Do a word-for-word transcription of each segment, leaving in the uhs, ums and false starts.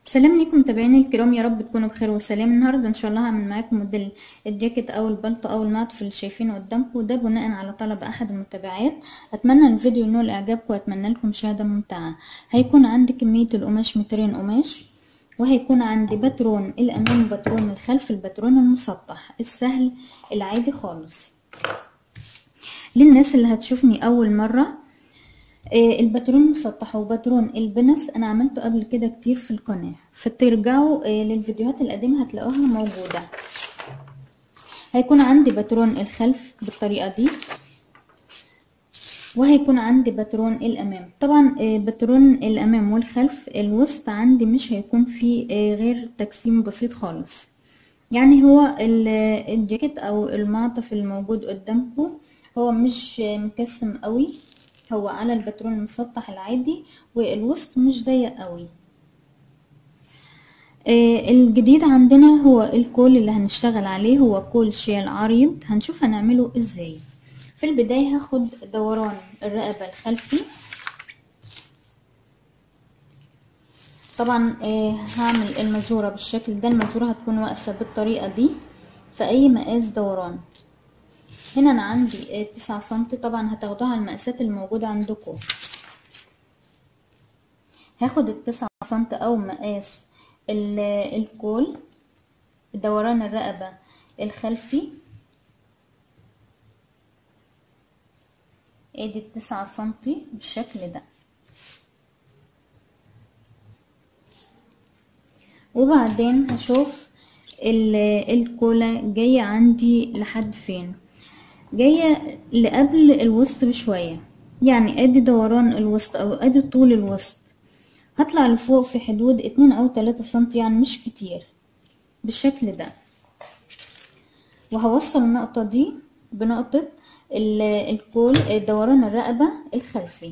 سلام ليكم متابعيني الكرام، يا رب تكونوا بخير وسلام. النهارده ان شاء الله هعمل معاكم موديل الجاكيت او البلطو او المعطف اللي شايفينه قدامكم ده بناء على طلب احد المتابعات. اتمنى الفيديو ينول اعجابكم واتمنى لكم مشاهده ممتعه. هيكون عندي كميه القماش مترين قماش، وهيكون عندي باترون الامام وباترون الخلف، الباترون المسطح السهل العادي خالص. للناس اللي هتشوفني اول مره، آه الباترون المسطح وباترون البنس انا عملته قبل كده كتير في القناة، فترجعوا آه للفيديوهات القديمة هتلاقوها موجودة. هيكون عندي باترون الخلف بالطريقة دي، وهيكون عندي باترون الامام. طبعا آه باترون الامام والخلف الوسط عندي مش هيكون فيه آه غير تجسيم بسيط خالص. يعني هو الجاكيت او المعطف الموجود قدامكم هو مش مكسم قوي، هو على الباترون المسطح العادي، والوسط مش ضيق قوي. آه الجديد عندنا هو الكول اللي هنشتغل عليه، هو كول شيل عريض. هنشوف هنعمله ازاي. في البداية هاخد دوران الرقبة الخلفي. طبعا آه هعمل المزورة بالشكل ده، المزورة هتكون واقفة بالطريقة دي في اي مقاس دوران. هنا انا عندي تسعة سنتي، طبعا هتاخدوها على المقاسات الموجودة عندكم. هاخد التسعة سنتي او مقاس الكول دوران الرقبة الخلفي، ادي التسعة سنتي بالشكل ده. وبعدين هشوف الكولة جاية عندي لحد فين. جاية لقبل الوسط بشوية، يعني ادي دوران الوسط او ادي طول الوسط. هطلع لفوق في حدود اتنين او تلاتة سنتي، يعني مش كتير بالشكل ده. وهوصل النقطة دي بنقطة الكول دوران الرقبة الخلفي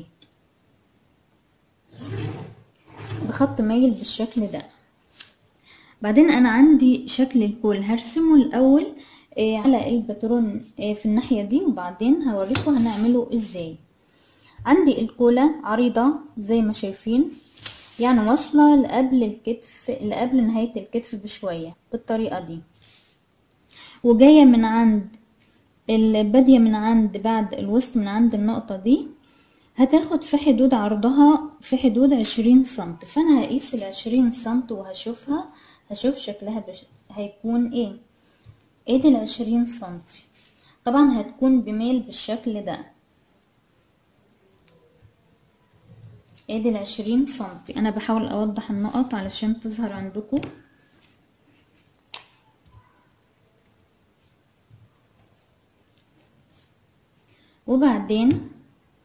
بخط مايل بالشكل ده. بعدين انا عندي شكل الكول هرسمه الاول على الباترون في الناحية دي، وبعدين هوريكم هنعمله ازاي. عندي الكولة عريضة زي ما شايفين، يعني واصلة لقبل الكتف، لقبل نهاية الكتف بشوية بالطريقة دي، وجاية من عند البادية من عند بعد الوسط من عند النقطة دي. هتاخد في حدود عرضها في حدود عشرين سنت، فانا هقيس العشرين سنت وهشوفها هشوف شكلها بش... هيكون ايه. ادي العشرين سنتي، طبعا هتكون بميل بالشكل ده. ادي العشرين سنتي، انا بحاول اوضح النقط علشان تظهر عندكم. وبعدين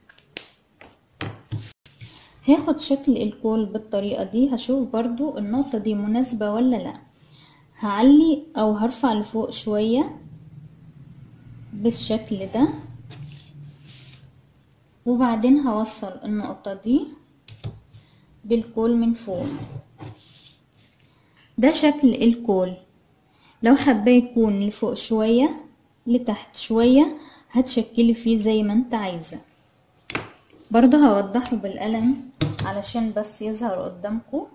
هاخد شكل الكول بالطريقة دي، هشوف برضو النقطة دي مناسبة ولا لا. هعلي او هرفع لفوق شوية بالشكل ده، وبعدين هوصل النقطة دي بالكول من فوق. ده شكل الكول. لو حابة يكون لفوق شوية لتحت شوية هتشكلي فيه زي ما انت عايزة. برضه هوضحه بالقلم علشان بس يظهر قدامكم.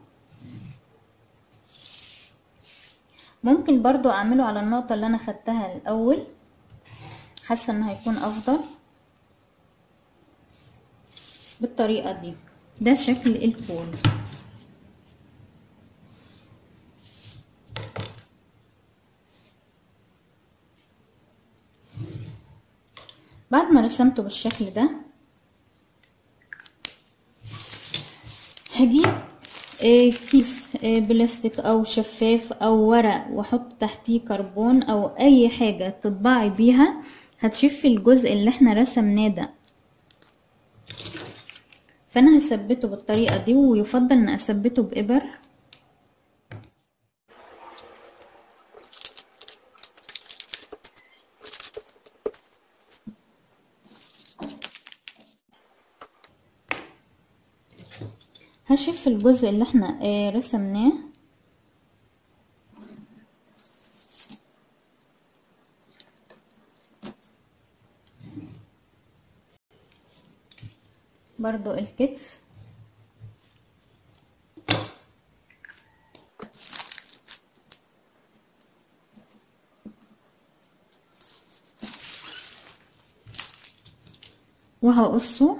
ممكن برضه اعمله على النقطة اللي انا خدتها الاول، حاسة انه هيكون افضل بالطريقة دي. ده شكل الكول. بعد ما رسمته بالشكل ده هجيب كيس بلاستيك او شفاف او ورق واحط تحتيه كربون او اي حاجة تطبعي بيها، هتشفي الجزء اللي احنا رسمناه ده. فانا هثبته بالطريقة دي، ويفضل ان اثبته بإبر. هشف الجزء اللي احنا رسمناه برضو الكتف. وهقصه.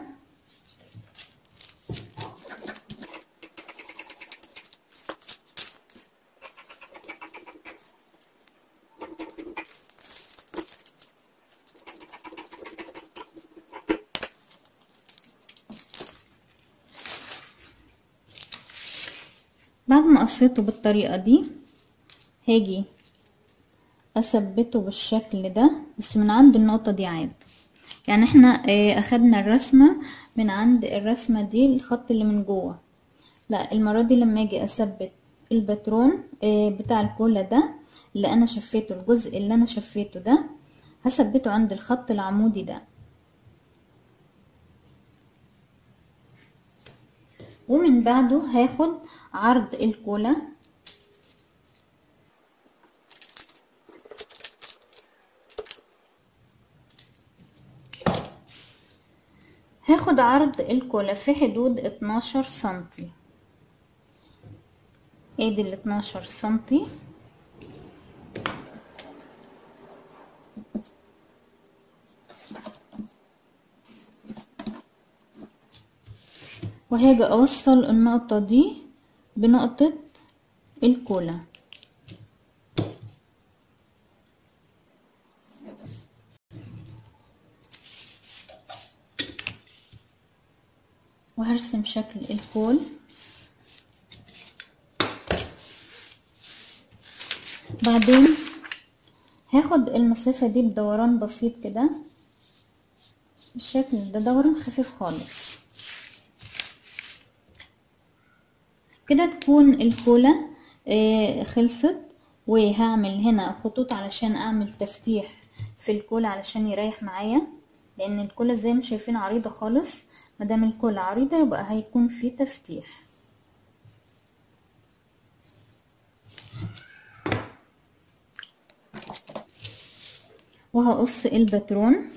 بعد ما قصيته بالطريقة دي هاجي اثبته بالشكل ده، بس من عند النقطة دي عادي. يعني احنا اه اخدنا الرسمة من عند الرسمة دي الخط اللي من جوه، لا المرة دي لما اجي اثبت الباترون اه بتاع الكولا ده اللي انا شفيته، الجزء اللي انا شفيته ده هثبته عند الخط العمودي ده، ومن بعده هاخد عرض الكولا هاخد عرض الكولا في حدود اتناشر سنتي. ادي ال اتناشر سنتي، وهاجي اوصل النقطة دي بنقطة الكولا، وهرسم شكل الكول. بعدين هاخد المسافة دي بدوران بسيط كده بالشكل ده، دوران خفيف خالص كده تكون الكولا آه خلصت. وهعمل هنا خطوط علشان اعمل تفتيح في الكولا علشان يريح معايا، لان الكولا زي ما شايفين عريضة خالص، مادام الكولا عريضة يبقى هيكون في تفتيح. وهقص الباترون.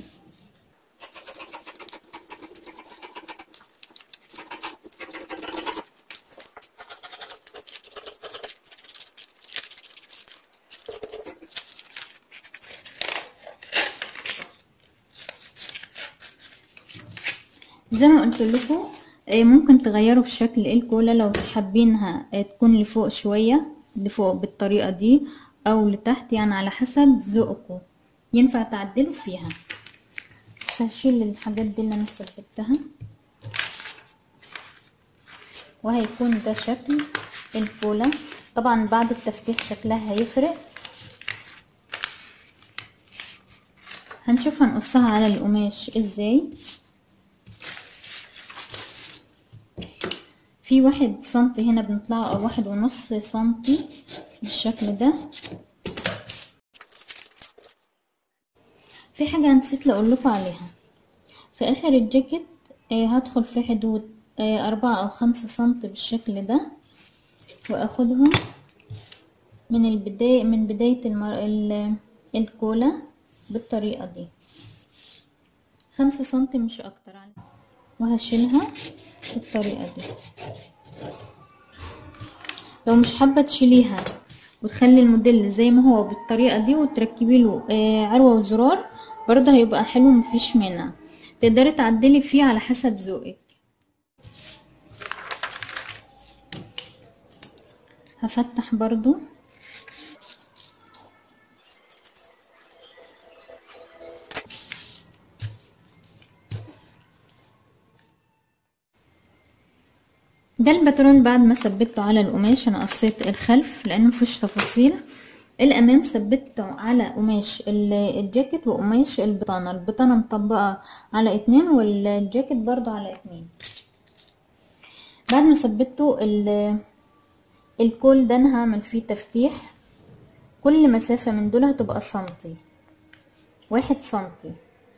زي ما قلت لكم ممكن تغيروا في شكل الكولا لو حابينها تكون لفوق شوية، لفوق بالطريقة دي او لتحت، يعني على حسب ذوقكم ينفع تعدلوا فيها. بس هشيل الحاجات دي اللي انا ثبتها، وهيكون ده شكل الكولا. طبعا بعد التفتيح شكلها هيفرق. هنشوف هنقصها على القماش ازاي. في واحد سنتي هنا بنطلعه او واحد ونص سنتي بالشكل ده. في حاجة نسيت اقول لكم عليها، في اخر الجاكيت آه هدخل في حدود آه اربعة او خمسة سنتي بالشكل ده، واخدهم من البداية من بداية المر... الكولا بالطريقة دي، خمسة سنتي مش اكتر، وهشيلها بالطريقة دي. لو مش حابة تشيليها وتخلي الموديل زي ما هو بالطريقة دي وتركبي له آه عروة وزرار برضه هيبقى حلو، مفيش مانع، تقدري تعدلي فيه على حسب ذوقك. هفتح برضو ده الباترون. بعد ما ثبته على القماش انا قصيت الخلف لانه مفيش تفاصيل. الامام ثبته على قماش الجاكيت وقماش البطانه، البطانه مطبقه على اتنين والجاكيت برضو على اتنين. بعد ما ثبته الكول ده انا هعمل فيه تفتيح. كل مسافه من دول هتبقى سنتي، واحد سنتي.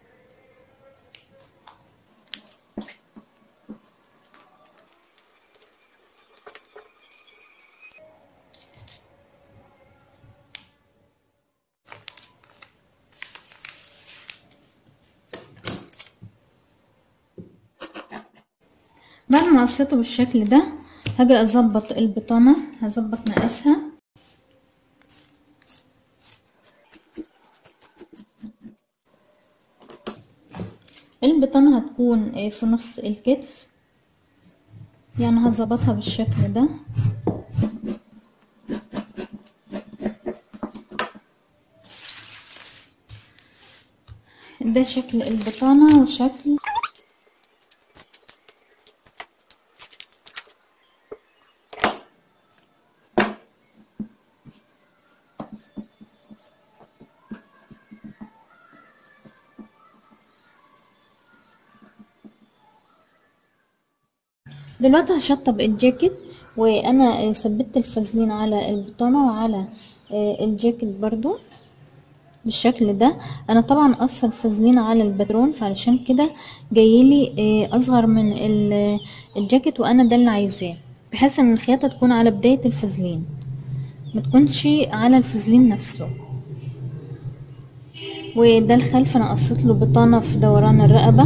بعد ما قصيته بالشكل ده هاجي اظبط البطانه، هظبط مقاسها. البطانة هتكون في نص الكتف، يعني هظبطها بالشكل ده. ده شكل البطانة وشكل دلوقتي هشطب الجاكيت، وانا ثبت الفازلين على البطانة وعلى الجاكيت برضو بالشكل ده. انا طبعا قص الفازلين على الباترون، فعلشان كده جايلي اصغر من الجاكيت، وانا ده اللي عايزاه، بحيث ان الخياطة تكون على بداية الفازلين ما تكونش على الفازلين نفسه. وده الخلف انا قصيت له بطانة في دوران الرقبة.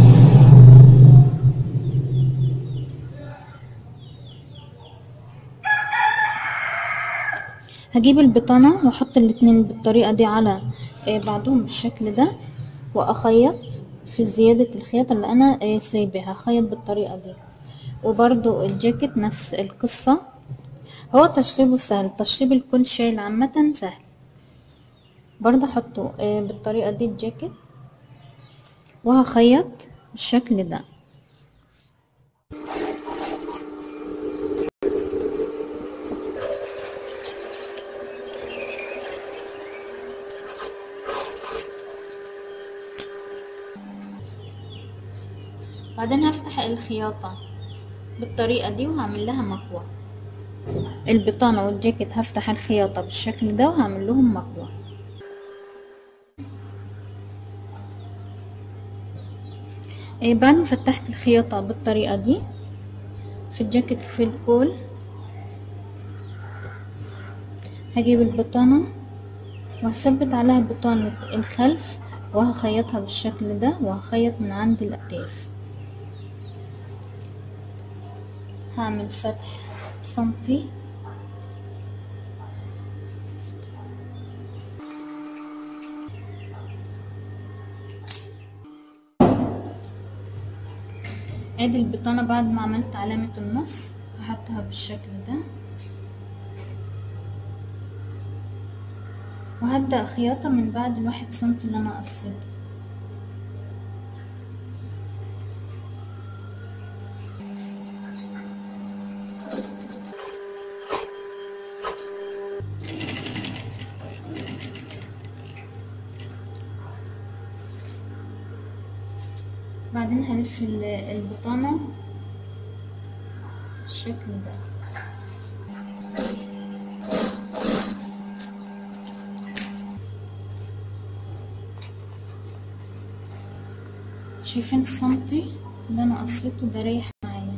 هجيب البطانة واحط الاتنين بالطريقة دي على بعضهم بالشكل ده، واخيط في زيادة الخياطة اللي انا سايبها، هخيط بالطريقة دي. وبرضو الجاكيت نفس القصة، هو تشطيبه سهل، تشطيب الكل شايل عامة سهل. برضو احطه بالطريقة دي الجاكيت، وهخيط بالشكل ده. بعدين هفتح الخياطة بالطريقة دي وهعمل لها مكوى. البطانة والجاكيت هفتح الخياطة بالشكل ده وهعمل لهم مكوى. إيه بعد ما فتحت الخياطة بالطريقة دي في الجاكيت في الكول، هجيب البطانة وهثبت عليها بطانة الخلف وهخيطها بالشكل ده، وهخيط من عند الاكتاف. هعمل فتح سنتي ادي البطانة. بعد ما عملت علامة النص هحطها بالشكل ده، وهبدأ خياطة من بعد الواحد سنتي اللي انا قصيته. بعدين هلف البطانة بالشكل ده. شايفين السنتي اللي انا قصيته ده رايح معايا.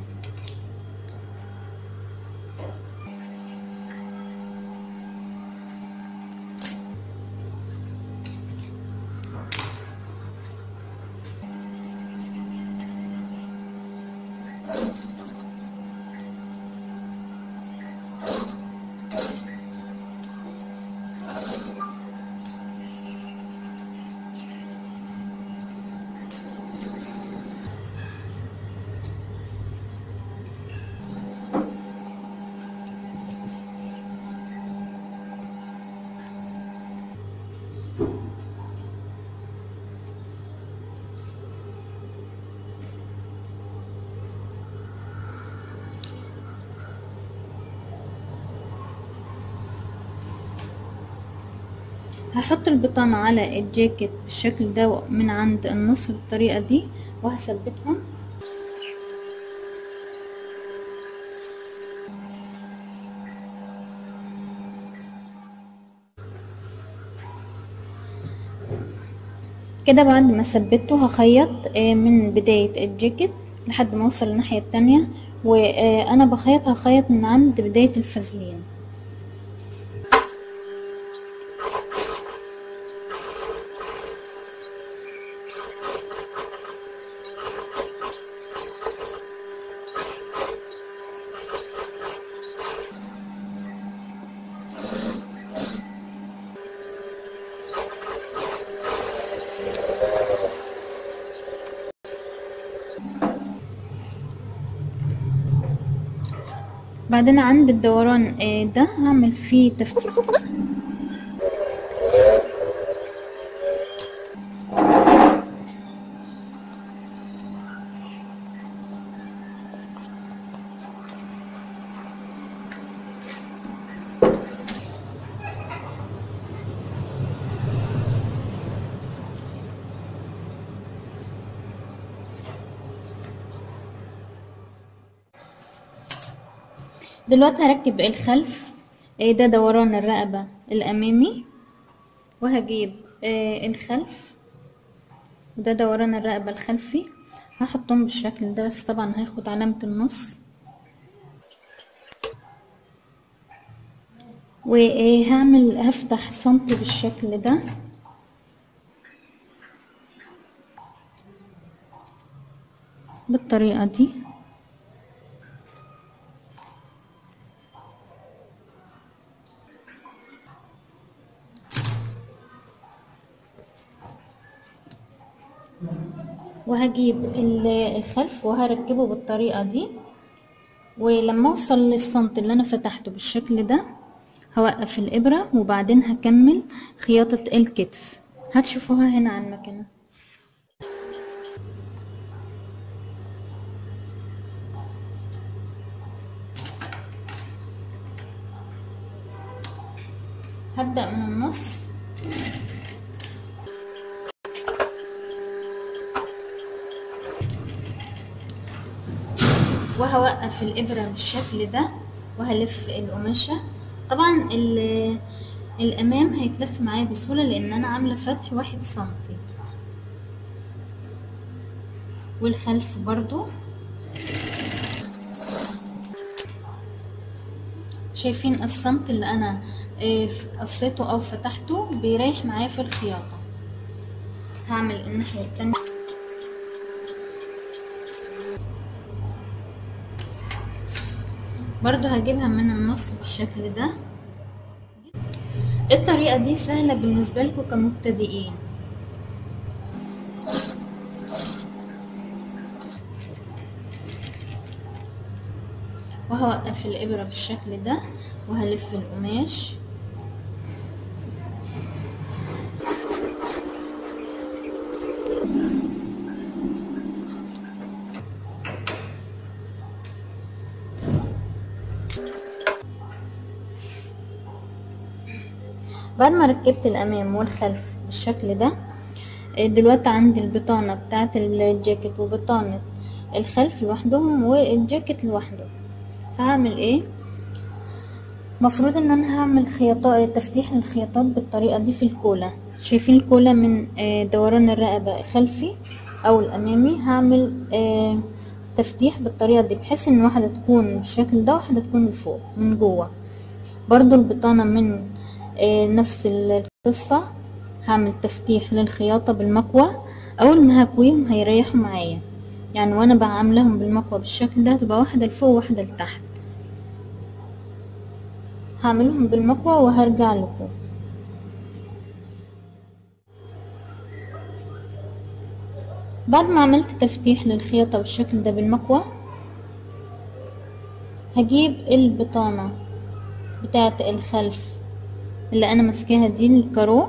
هحط البطانة على الجاكيت بالشكل ده من عند النص بالطريقة دي، وهثبتهم. كده بعد ما ثبته هخيط من بداية الجاكيت لحد ما اوصل الناحية التانية، وانا بخيط هخيط من عند بداية الفازلين. بعدين عند الدوران ده هعمل فيه تفتيح. دلوقتي هركب الخلف، ده دوران الرقبة الأمامي، وهجيب الخلف وده دوران الرقبة الخلفي، هحطهم بالشكل ده، بس طبعا هاخد علامة النص وهعمل هفتح سنتي بالشكل ده بالطريقة دي. وهجيب الخلف وهركبه بالطريقة دي، ولما اوصل للسنتي اللي انا فتحته بالشكل ده هوقف الابرة، وبعدين هكمل خياطة الكتف. هتشوفوها هنا على المكنة. هبدأ من النص وهوقف الإبرة بالشكل ده وهلف القماشة. طبعا الأمام هيتلف معايا بسهولة لأن أنا عاملة فتح واحد سنتي، والخلف برضو شايفين السنت اللي أنا قصيته أو فتحته بيريح معايا في الخياطة. هعمل الناحية التانية برضو، هجيبها من النص بالشكل ده. الطريقة دي سهلة بالنسبة لكم كمبتدئين. وهوقف الإبرة بالشكل ده وهلف القماش. بعد ما ركبت الامام والخلف بالشكل ده، دلوقتي عندي البطانة بتاعه الجاكيت وبطانة الخلف لوحدهم والجاكيت لوحده. فهعمل ايه؟ مفروض ان انا هعمل خياطات تفتيح للخياطات بالطريقة دي في الكولة. شايفين الكولة من دوران الرقبة الخلفي او الامامي، هعمل تفتيح بالطريقة دي بحيث ان واحدة تكون بالشكل ده وواحدة تكون لفوق من جوه. برضو البطانة من نفس القصة، هعمل تفتيح للخياطة بالمكوى. اول ما هكويهم هيريحوا معايا، يعني وانا بعملهم بالمكوى بالشكل ده تبقى واحدة لفوق وواحدة لتحت. هعملهم بالمكوى وهرجع لكم. بعد ما عملت تفتيح للخياطة بالشكل ده بالمكوى، هجيب البطانة بتاعة الخلف اللي انا ماسكاها دي الكارو،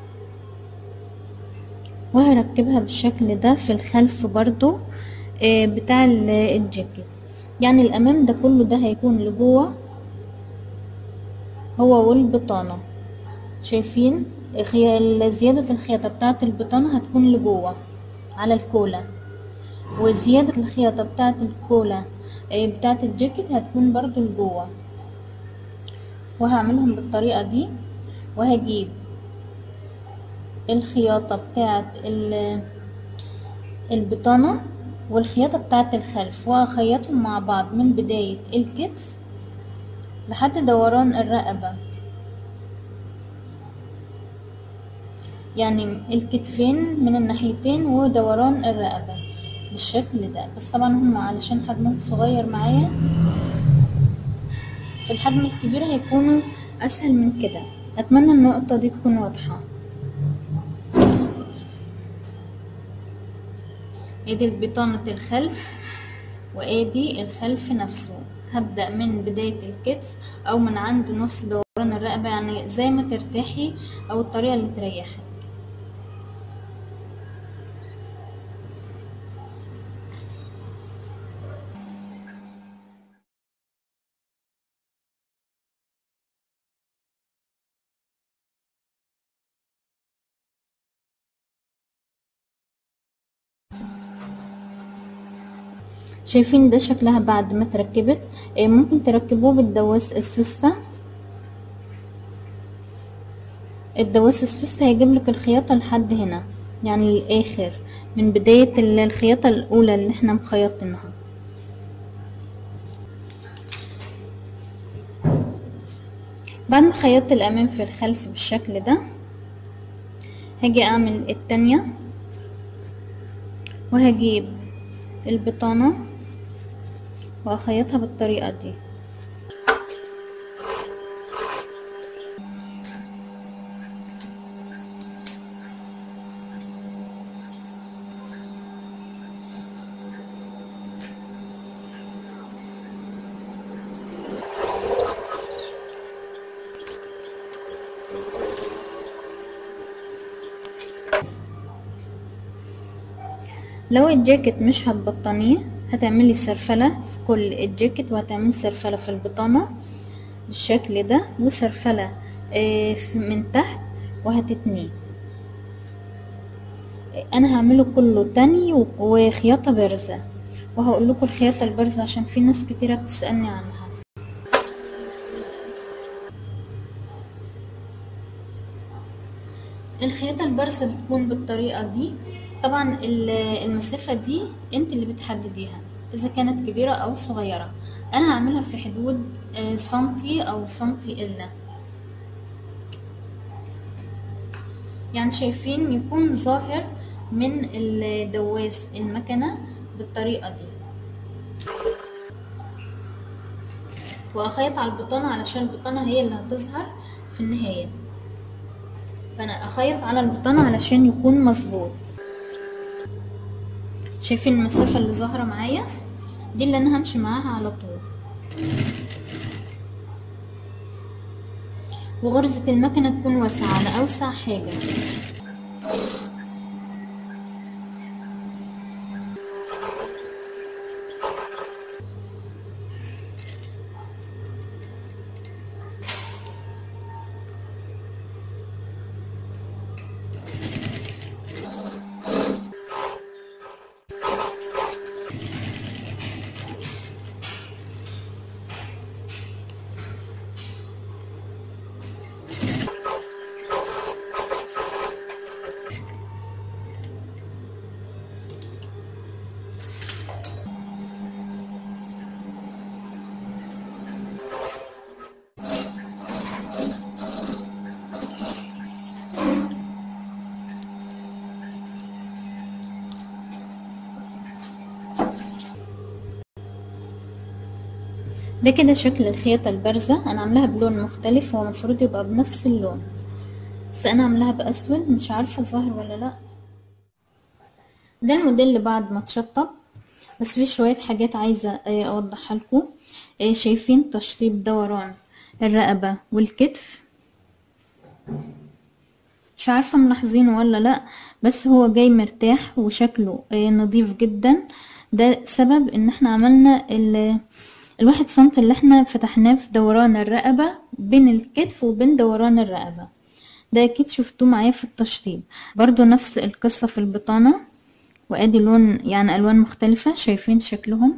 وهركبها بالشكل ده في الخلف برضو بتاع الجاكيت. يعني الامام ده كله ده هيكون لجوه هو والبطانة. شايفين زيادة الخياطة بتاعة البطانة هتكون لجوه على الكولة، وزيادة الخياطة بتاعة الكولة بتاعة الجاكيت هتكون برضو لجوه. وهعملهم بالطريقة دي، وهجيب الخياطة بتاعة البطانة والخياطة بتاعة الخلف وهخيطهم مع بعض من بداية الكتف لحد دوران الرقبة، يعني الكتفين من الناحيتين ودوران الرقبة بالشكل ده. بس طبعا هم علشان حجمهم صغير معايا، في الحجم الكبير هيكونوا اسهل من كده. اتمنى النقطة دي تكون واضحة. ادي البطانة الخلف وادي الخلف نفسه. هبدأ من بداية الكتف او من عند نص دوران الرقبة، يعني زي ما ترتاحي او الطريقة اللي تريحك. شايفين ده شكلها بعد ما تركبت. ممكن تركبوه بالدواس السوستة. الدواس السوستة هيجيب لك الخياطة لحد هنا، يعني للآخر من بداية الخياطة الأولى اللي احنا مخيطينها. بعد ما خيطت الأمام في الخلف بالشكل ده، هاجي أعمل التانية وهجيب البطانة وأخيطها بالطريقة دي. لو الجاكيت مش هتبطنيه هتعملي سرفلة في كل الجاكيت، وهتعملي سرفلة في البطانة بالشكل ده، وسرفلة من تحت وهتتنيه. انا هعمله كله تاني وخياطة بارزة، وهقول لكم الخياطة البارزة عشان في ناس كتيرة بتسألني عنها. الخياطة البارزة بتكون بالطريقة دي. طبعا المسافة دي انت اللي بتحدديها اذا كانت كبيرة او صغيرة. انا هعملها في حدود سنتي او سنتي الا، يعني شايفين يكون ظاهر من الدواس المكنة بالطريقة دي. واخيط على البطانة علشان البطانة هي اللي هتظهر في النهاية، فانا اخيط على البطانة علشان يكون مظبوط. شايفين المسافة اللي ظاهرة معايا دي اللي انا همشي معاها على طول. وغرزة المكنة تكون واسعة على اوسع حاجة. ده كده شكل الخياطة البارزة. انا عاملاها بلون مختلف، هو المفروض يبقى بنفس اللون بس انا عاملاها باسود، مش عارفة ظاهر ولا لا. ده الموديل اللي بعد ما اتشطب، بس في شوية حاجات عايزة اوضحها لكم. شايفين تشطيب دوران الرقبة والكتف؟ مش عارفة ملاحظينه ولا لا، بس هو جاي مرتاح وشكله نظيف جدا. ده سبب ان احنا عملنا الواحد سنت اللي احنا فتحناه في دوران الرقبة بين الكتف وبين دوران الرقبة. ده اكيد شفتوه معايا في التشطيب. برضو نفس القصة في البطانة، وادي لون يعني الوان مختلفة. شايفين شكلهم؟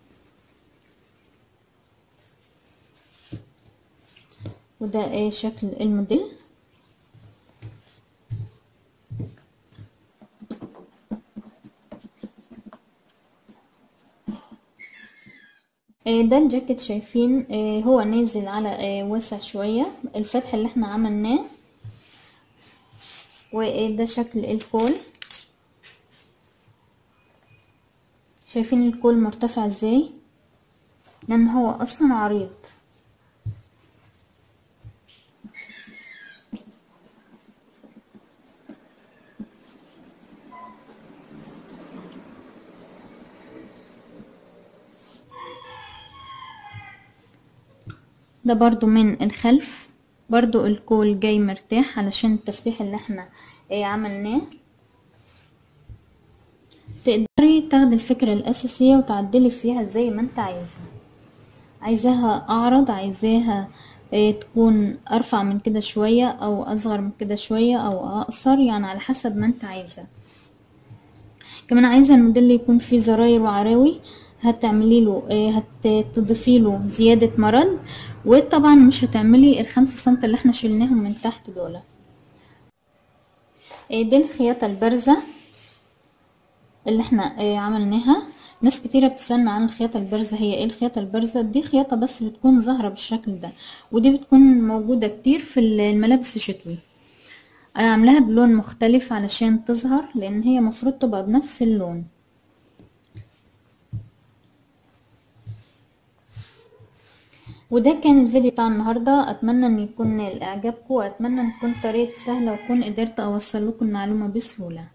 وده ايه شكل الموديل. ده الجاكيت شايفين هو نازل على واسع شوية الفتح اللي احنا عملناه. وده شكل الكول. شايفين الكول مرتفع ازاي؟ لان هو اصلا عريض. ده برضو من الخلف، برضو الكول جاي مرتاح علشان التفتيح اللي احنا ايه عملناه. تقدري تاخدي الفكرة الأساسية وتعدلي فيها زي ما انت عايزة، عايزاها أعرض، عايزاها ايه تكون أرفع من كده شوية أو أصغر من كده شوية أو أقصر، يعني على حسب ما انت عايزة. كمان عايزة الموديل يكون فيه زراير وعراوي، هتعملي له ايه، هتضيفي له زيادة مرد، وطبعا مش هتعملي الخمسة سنتي اللي احنا شلناهم من تحت دول. ايه دي الخياطة البارزة اللي احنا ايه عملناها. ناس كتيرة بتسألنا عن الخياطة البارزة، هي ايه الخياطة البارزة؟ دي خياطة بس بتكون ظاهرة بالشكل ده، ودي بتكون موجودة كتير في الملابس الشتوي. انا عاملاها بلون مختلف علشان تظهر، لان هي مفروض تبقى بنفس اللون. وده كان الفيديو بتاع النهاردة، اتمنى ان يكون اعجابكم، واتمنى ان تكون طريقة سهلة واكون قدرت اوصل لكم المعلومة بسهولة.